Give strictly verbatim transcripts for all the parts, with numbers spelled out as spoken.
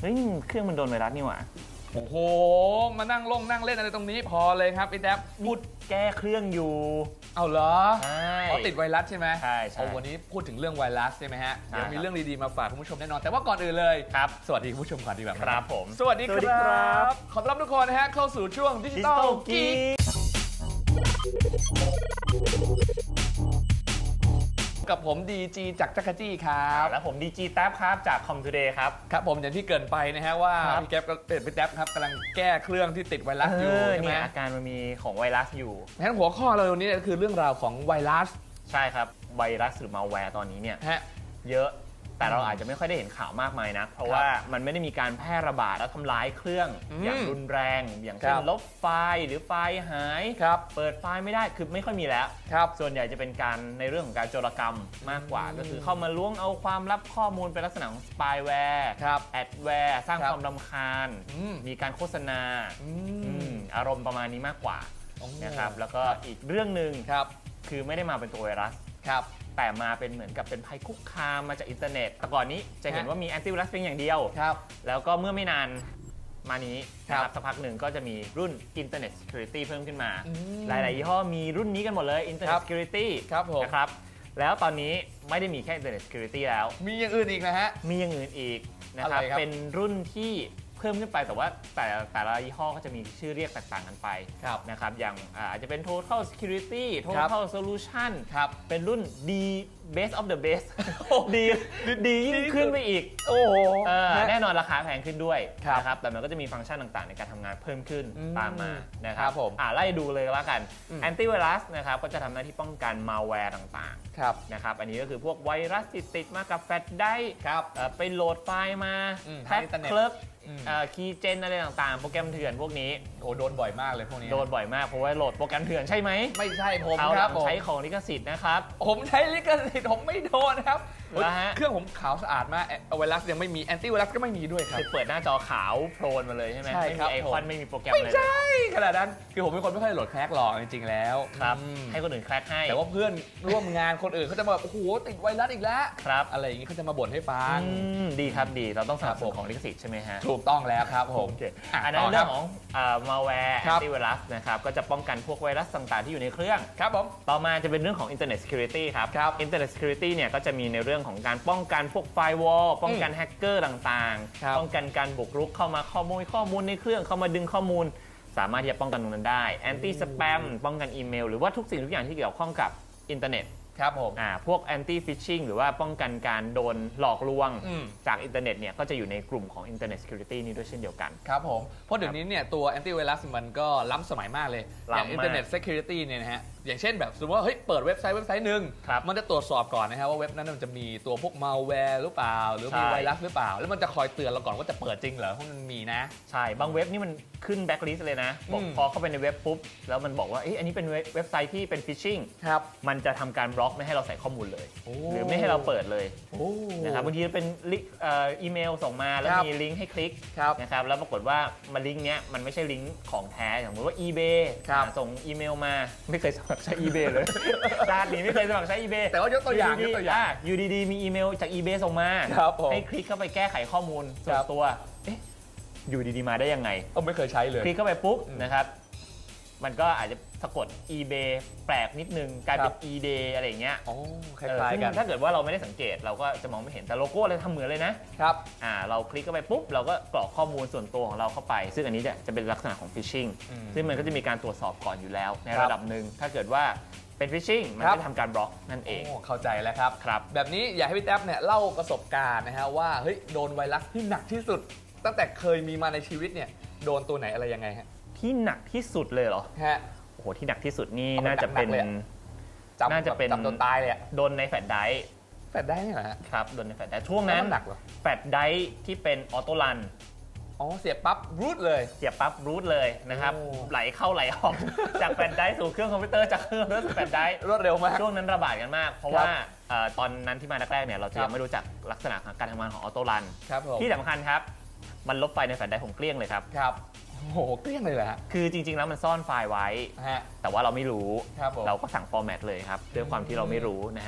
เฮ้ยเครื่องมันโดนไวรัสนี่หว่าโอ้โหมานั่งลงนั่งเล่นอะไรตรงนี้พอเลยครับพี่แจ๊บพูดแก้เครื่องอยู่เอาเหรอใช่เขาติดไวรัสใช่ไหมใช่ใช่วันนี้พูดถึงเรื่องไวรัสใช่ไหมฮะเดี๋ยวมีเรื่องดีๆมาฝากคุณผู้ชมแน่นอนแต่ว่าก่อนอื่นเลยครับสวัสดีคุณผู้ชมก่อนดีแบบครับผมสวัสดีครับขอต้อนรับทุกคนนะฮะเข้าสู่ช่วงดิจิตอลกีกับผมดีจีจากจักรจี้ครับแล้วผมดีจีแท็บครับจากคอมทูเดย์ครับครับผมอย่างที่เกินไปนะฮะว่าพี่แก๊ปก็เป็นพี่แท็บครับกำลังแก้เครื่องที่ติดไวรัสอยู่ใช่ไหมอาการมันมีของไวรัสอยู่งั้นหัวข้อเราวันนี้ก็คือเรื่องราวของไวรัสใช่ครับไวรัสหรือมาแวร์ตอนนี้เนี่ยเยอะแต่เราอาจจะไม่ค่อยได้เห็นข่าวมากมายนะเพราะว่ามันไม่ได้มีการแพร่ระบาดแล้วทำร้ายเครื่องอย่างรุนแรงอย่างเช่นลบไฟล์หรือไฟล์หายเปิดไฟล์ไม่ได้คือไม่ค่อยมีแล้วส่วนใหญ่จะเป็นการในเรื่องของการโจรกรรมมากกว่าก็คือเข้ามาล้วงเอาความลับข้อมูลเป็นลักษณะของสปายแวร์แอดแวร์สร้างความรำคาญมีการโฆษณาอารมณ์ประมาณนี้มากกว่านะครับแล้วก็อีกเรื่องหนึ่งคือไม่ได้มาเป็นตัวไวรัสแต่มาเป็นเหมือนกับเป็นภัยคุกคามมาจากอินเทอร์เน็ตแต่ก่อนนี้จะเห็นว่ามีแอนตี้ไวรัสเพียงอย่างเดียวแล้วก็เมื่อไม่นานมานี้นะครับสักพักหนึ่งก็จะมีรุ่น Internet Security เพิ่มขึ้นมาหลายๆยี่ห้อมีรุ่นนี้กันหมดเลย Internet Security นะครับแล้วตอนนี้ไม่ได้มีแค่ Internet Security แล้วมีอย่างอื่นอีกนะฮะมีอย่างอื่นอีกนะครับเป็นรุ่นที่เพิ่มขึ้นไปแต่ว่าแต่แต่ละยี่ห้อก็จะมีชื่อเรียกแตกต่างกันไปนะครับอย่างอาจจะเป็น Total Security Total Solution เป็นรุ่น D Best of the Best ดีดียิ่งขึ้นไปอีกโอ้โหแน่นอนราคาแพงขึ้นด้วยนะครับแต่มันก็จะมีฟังก์ชันต่างๆในการทำงานเพิ่มขึ้นตามมานะครับผมไล่ดูเลยแล้วกันแอนตี้ไวรัสนะครับก็จะทำหน้าที่ป้องกันมาแวร์ต่างๆนะครับอันนี้ก็คือพวกไวรัสที่ติดมากับแฟลชไดรฟ์ไปโหลดไฟล์มาแท็กเคลิร์กคีย์เจนอะไรต่างๆโปรแกรมเถื่อนพวกนี้โอ้โดนบ่อยมากเลยพวกนี้โดนบ่อยมากเพราะว่าโหลดโปรแกรมเถื่อนใช่ไหมไม่ใช่ผมครับใช้ของลิขสิทธิ์นะครับผมใช้ลิขสิทธิ์ผมไม่โดนครับเครื่องผมขาวสะอาดมากไวรัสยังไม่มีแอนตี้ไวรัสก็ไม่มีด้วยครับเปิดหน้าจอขาวโพลนมาเลยใช่ไหมไม่มีไอคอนไม่มีโปรแกรมเลยไม่ใช่ขนาดนั้นคือผมเป็นคนไม่ค่อยโหลดแคร็กหรอกจริงๆแล้วครับให้คนอื่นแคร็กให้แต่ว่าเพื่อนร่วมงานคนอื่นเขาจะมาโอ้โหติดไวรัสอีกแล้วครับอะไรอย่างนี้เขาจะมาบ่นให้ฟังดีครับดีเราต้องสนับสนุนของลิขสิทธิ์ใช่ไหมฮะถูกต้องแล้วครับผมอันนั้นเรื่องของมาแวร์แอนตี้ไวรัสนะครับก็จะป้องกันพวกไวรัสต่างๆที่อยู่ในเครื่องครับผมต่อมาจะเป็นเรื่องของ Internet Security ครับ Internet Security เนี่ยก็จะมีในเรื่องของการป้องกันพวกไฟวอลป้องกันแฮกเกอร์ต่างๆป้องกันการบุกรุกเข้ามาขโมยข้อมูลในเครื่องเข้ามาดึงข้อมูลสามารถที่จะป้องกันตรงนั้นได้ Anti Spam ป้องกันอีเมลหรือว่าทุกสิ่งทุกอย่างที่เกี่ยวข้องกับอินเทอร์เน็ตครับผมอ่าพวก anti phishing หรือว่าป้องกันการโดนหลอกลวงจากอินเทอร์เน็ตเนี่ยก็จะอยู่ในกลุ่มของ Internet Security นี้ด้วยเช่นเดียวกันครับผมเพราะเดี๋ยวนี้เนี่ยตัว anti virus มันก็ล้ำสมัยมากเลยอย่าง Internet Security เนี่ยนะฮะอย่างเช่นแบบสมมติว่าเฮ้ยเปิดเว็บไซต์เว็บไซต์หนึ่งมันจะตรวจสอบก่อนนะครับว่าเว็บนั้นมันจะมีตัวพวก malware หรือเปล่าหรือมีไวรัสหรือเปล่าแล้วมันจะคอยเตือนเราก่อนว่าจะเปิดจริงเหรอเพราะมันมีนะใช่บางเว็บนี่มันขึ้นแบ็คลิสต์เลยนะบอกพอเข้าไปในเว็บปุ๊บแล้วมันบอกว่าเอ้ยอันนี้เป็นเว็บไซต์ที่เป็น phishing มันจะทำการบล็อกไม่ให้เราใส่ข้อมูลเลยหรือไม่ให้เราเปิดเลยนะครับบางทีเป็นอีเมลส่งมาแล้วมีลิงก์ให้คลิกนะครับแล้วปรากฏว่ามาลิงก์เนี้ยมันไม่ใช่ลิงก์ของแท้อย่างสมมติว่า eBay ส่งอีเมลมาไม่เคยสมัครใช้ eBay เลยชาตินี้ไม่เคยสมัครใช้ eBay แต่ว่ายกตัวอย่างยกตัวอย่างอยู่ดีๆมีอีเมลจาก eBay ส่งมาให้คลิกเข้าไปแก้ไขข้อมูลส่วนตัวเอ๊ะอยู่ดีๆมาได้ยังไงก็ไม่เคยใช้เลยคลิกเข้าไปปุ๊บนะครับมันก็อาจจะสะกด eBay แปลกนิดนึงกลายเป็น eBay อะไรอย่างเงี้ยอ๋อคล้ายๆกันถ้าเกิดว่าเราไม่ได้สังเกตเราก็จะมองไม่เห็นแต่โลโก้เลยทำเหมือนเลยนะครับอ่าเราคลิกเข้าไปปุ๊บเราก็กรอกข้อมูลส่วนตัวของเราเข้าไปซึ่งอันนี้จะจะเป็นลักษณะของ phishing ซึ่งมันก็จะมีการตรวจสอบก่อนอยู่แล้วในระดับหนึ่งถ้าเกิดว่าเป็น phishing มันจะทำการบล็อกนั่นเองเข้าใจแล้วครับครับแบบนี้อยากให้พี่แท็บเนี่ยเล่าประสบการณ์นะฮะว่าเฮ้ยโดนไวรัสที่หนักที่สุดตั้งแต่เคยมีมาในชีวิตเนี่ยโดนตัวไหนอะไรยังไงฮะที่หนักที่สุดเลยเหรอฮะโอ้โหที่หนักที่สุดนี่น่าจะเป็นน่าจะเป็นโดนตายเลยโดนในแฟลชไดรฟ์แฟลชไดรฟ์นี่เหรอฮะครับโดนในแฟลชไดรฟ์ช่วงนั้นหนักเหรอแฟลชไดรฟ์ที่เป็นออโต้รันอ๋อเสียบปั๊บรูทเลยเสียบปั๊บรูทเลยนะครับไหลเข้าไหลออกจากแฟลชไดรฟ์สู่เครื่องคอมพิวเตอร์จากเครื่องรถแฟลชไดรฟ์รวดเร็วมากช่วงนั้นระบาดกันมากเพราะว่าตอนนั้นที่มาแรกๆเนี่ยเราจะยังไม่รู้จักลักษณะการทำงานของออโต้รันที่สำคัญครับมันลบไฟในแฟลชไดรฟ์ผมเกลี้ยงเลยครับครับโอ้โหเกลี้ยงเลยเหรอฮะคือจริงๆแล้วมันซ่อนไฟล์ไว้แต่ว่าเราไม่รู้เราก็สั่งฟอร์แมตเลยครับด้วยความที่เราไม่รู้นะครั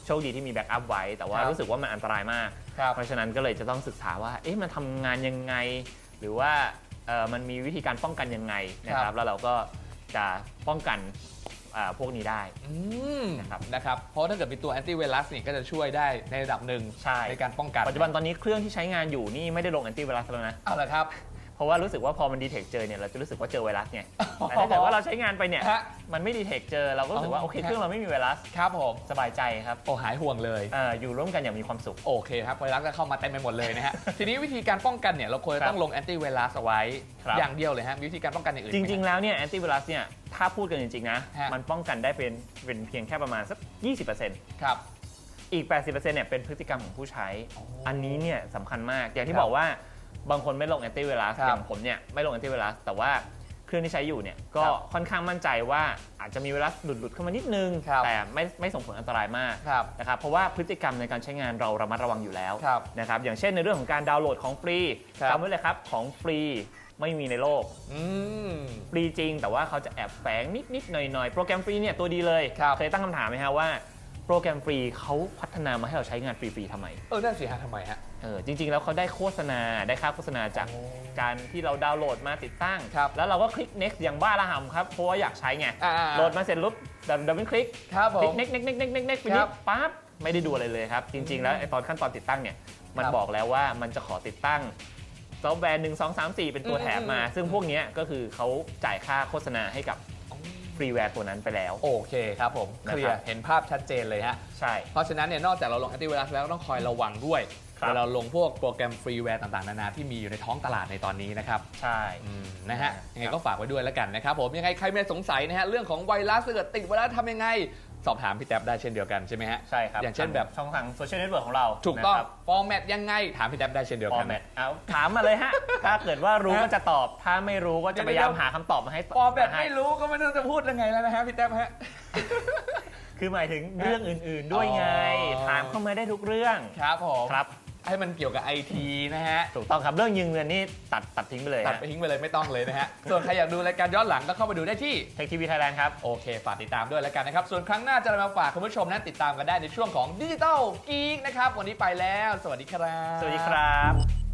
โชคดีที่มีแบ็กอัพไว้แต่ว่ารู้สึกว่ามันอันตรายมากเพราะฉะนั้นก็เลยจะต้องศึกษาว่าเอ๊ะมันทำงานยังไงหรือว่ามันมีวิธีการป้องกันยังไงนะครับแล้วเราก็จะป้องกันพวกนี้ได้นะครับนะครับเพราะถ้าเกิดมีตัวแอนตี้ไวรัสนี่ก็จะช่วยได้ในระดับหนึ่ง ใ, ในการป้องกันปัจจุบันตอนนี้เครื่องที่ใช้งานอยู่นี่ไม่ได้ลงแอนตี้ไวรัสแล้วนะเอาละครับเพราะว่ารู้สึกว่าพอมันดีเทคเจอเนี่ยเราจะรู้สึกว่าเจอไวรัสไงแต่ถ้าเกิดว่าเราใช้งานไปเนี่ยมันไม่ดีเทคเจอเราก็รู้สึกว่าโอเคเครื่องเราไม่มีไวรัสครับผมสบายใจครับโอ้หายห่วงเลยออยู่ร่วมกันอย่างมีความสุขโอเคครับไวรัสก็เข้ามาเต็มไปหมดเลยนะฮะทีนี้วิธีการป้องกันเนี่ยเราควรต้องลงแอนตี้ไวรัสเอาไว้อย่างเดียวเลยฮะวิธีการป้องกันอย่างอื่นจริงๆแล้วเนี่ยแอนตี้ไวรัสเนี่ยถ้าพูดกันจริงๆนะมันป้องกันได้เป็นเป็นเพียงแค่ประมาณสัก ยี่สิบเปอร์เซ็นต์ ครับอีก แปดสิบเปอร์เซ็นต์ เนี่ยเป็นพฤติกรรมของผู้ใช้อันนี้เนี่ยสำคัญมากอย่างที่บอกว่าบางคนไม่ลงแอนตี้ไวรัสอย่างผมเนี่ยไม่ลงแอนตี้ไวรัสแต่ว่าเครื่องที่ใช้อยู่เนี่ยก็ค่อนข้างมั่นใจว่าอาจจะมีไวรัสหลุดๆเข้ามานิดนึงแต่ไม่ไม่ส่งผลอันตรายมากนะครับเพราะว่าพฤติกรรมในการใช้งานเราระมัดระวังอยู่แล้วนะครับอย่างเช่นในเรื่องของการดาวน์โหลดของฟรีจำไว้เลยครับของฟรีไม่มีในโลกฟรีจริงแต่ว่าเขาจะแอบแฝงนิดๆหน่อยๆโปรแกรมฟรีเนี่ยตัวดีเลยเคยตั้งคำถามไหมฮะว่าโปรแกรมฟรีเขาพัฒนามาให้เราใช้งานฟรีๆทำไมเออนั่นสิฮะทำไมฮะเออจริงๆแล้วเขาได้โฆษณาได้ค่าโฆษณาจากการที่เราดาวน์โหลดมาติดตั้งแล้วเราก็คลิก next อย่างบ้าระห่ำครับเพราะว่าอยากใช้ไงโหลดมาเสร็จปุ๊บดับเบิลคลิกคลิก next next next next next next ไปนิดปั๊บไม่ได้ดูอะไรเลยครับจริงๆแล้วไอ้ตอนขั้นตอนติดตั้งเนี่ยมันบอกแล้วว่ามันจะขอติดตั้งซอฟต์แวร์หนึ่ง สอง สาม สี่เป็นตัวแถบมาซึ่งพวกนี้ก็คือเขาจ่ายค่าโฆษณาให้กับฟรีแวร์ตัวนั้นไปแล้วโอเคครับผมเคลียร์เห็นภาพชัดเจนเลยฮะใช่เพราะฉะนั้นเนี่ยนอกจากเราลงแอนตี้ไวรัสแล้วต้องคอยระวังด้วยเวลาเราลงพวกโปรแกรมฟรีแวร์ต่างๆนานาที่มีอยู่ในท้องตลาดในตอนนี้นะครับใช่นะฮะยังไงก็ฝากไว้ด้วยแล้วกันนะครับผมยังไงใครไม่สงสัยนะฮะเรื่องของไวรัสเกิดติดไวรัสทำยังไงสอบถามพี่แท็บได้เช่นเดียวกันใช่ไหมฮะใช่ครับอย่างเช่นแบบช่องทางโซเชียลเน็ตเวิร์กของเราถูกต้องฟอร์แมตยังไงถามพี่แท็บได้เช่นเดียวกันฟอร์แมตเอาถามมาเลยฮะถ้าเกิดว่ารู้ก็จะตอบถ้าไม่รู้ก็จะพยายามหาคำตอบมาให้ฟอร์แมตไม่รู้ก็ไม่รู้จะพูดยังไงแล้วนะฮะพี่แท็บฮะคือหมายถึงเรื่องอื่นๆด้วยไงถามเข้ามาได้ทุกเรื่องครับผมครับให้มันเกี่ยวกับไอทีนะฮะถูกต้องครับเรื่องยืมเงินนี่ตัดตัดทิ้งไปเลยตัดไปทิ้งไปเลยไม่ต้องเลยนะฮะส่วนใครอยากดูรายการย้อนหลังก็เข้าไปดูได้ที่ Tech ที วี Thailand ครับโอเคฝากติดตามด้วยแล้วกันนะครับส่วนครั้งหน้าจะมาฝากคุณผู้ชมนั้นติดตามกันได้ในช่วงของ Digital Geek นะครับวันนี้ไปแล้วสวัสดีครับสวัสดี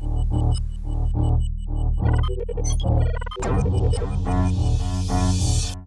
ครับ